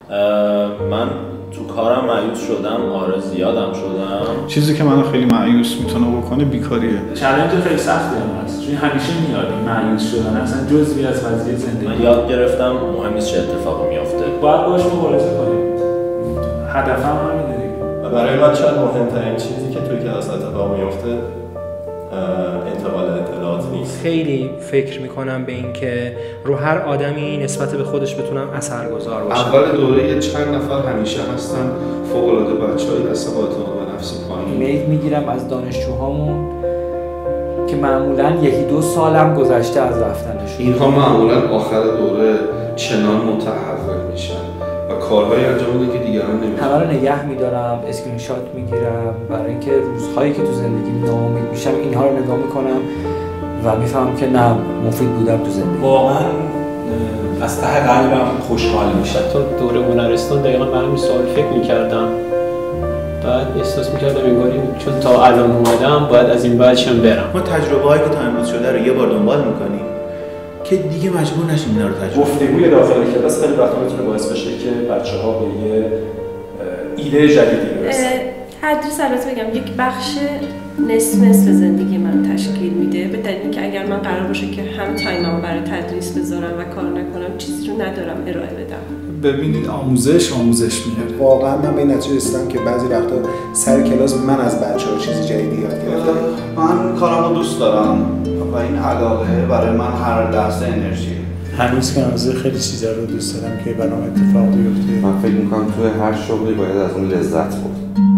من تو کارم مایوس شدم، آره زیادم شدم. چیزی که منو خیلی مایوس میتونه بکنه بیکاریه. چالش خیلی سختی هم هست چون همیشه میاد این مایوس شدن اصلا جزئی از قضیه زندگی. من یاد گرفتم مهم نیست چه اتفاقی میفته، باید باهاش مبارزه کنیم. هدفم همینه دیگه. و برای من شاید مهمترین چیزی که توی کلاس اتفاق میفته انتقال اطلاعات نیست. خیلی فکر میکنم به این که رو هر آدمی نسبت به خودش بتونم اثرگذار باشم. اول دوره چند نفر همیشه هستن فوق‌العاده بچه‌ای هستن با اعتماد به نفس پایین. ایمیل میگیرم از دانشجوهامون که معمولاً 1-2 سالم گذشته از رفتنشون. اینها معمولاً آخر دوره چنان متحول میشن و کارهای انجام میدن که دیگران نمی‌کنن. همه رو نگه میدارم، اسکرین شات میگیرم برای اینکه روزهایی که تو زندگیم ناامید میشم اینها رو نگاه میکنم و میفهمم که نه مفید بودم تو زندگی. واقعا از ته قلبم خوشحال میشم. تو دوره هنرستان دقیقا به همین سوال فکر میکردم، بعد احساس میکردم انگاری چون تا الان اومدم باید از این بعدشم برم. ما تجربه هایی که تا امروز شده رو یه بار دنبال میکنیم که دیگه مجبور نشیم اینا رو تجربه. گفتگوی داخل کلاس خیلی وقتا میتونه باعث بشه که بچه‌ها به یه ایده جدیدی برسن. تدریس البته بگم یک بخش نصف زندگی من تشکیل میده، به دلیلی که اگر من قرار باشه که هم تایممو برای تدریس بذارم و کار نکنم چیزی رو ندارم ارائه بدم. ببینید آموزش میاره. واقعا من به این نتیجه رسیدم که بعضی وقتا سر کلاس من از بچه‌ها چیزی جدیدی یاد گرفتم. من کارمو دوست دارم و این علاقه برای من هر لحظه انرژیه. هنوز که هنوز خیلی چیزا رو دوست دارم که برام اتفاق بیفته. من فکر میکنم توی هر شغلی باید از اون لذت برد.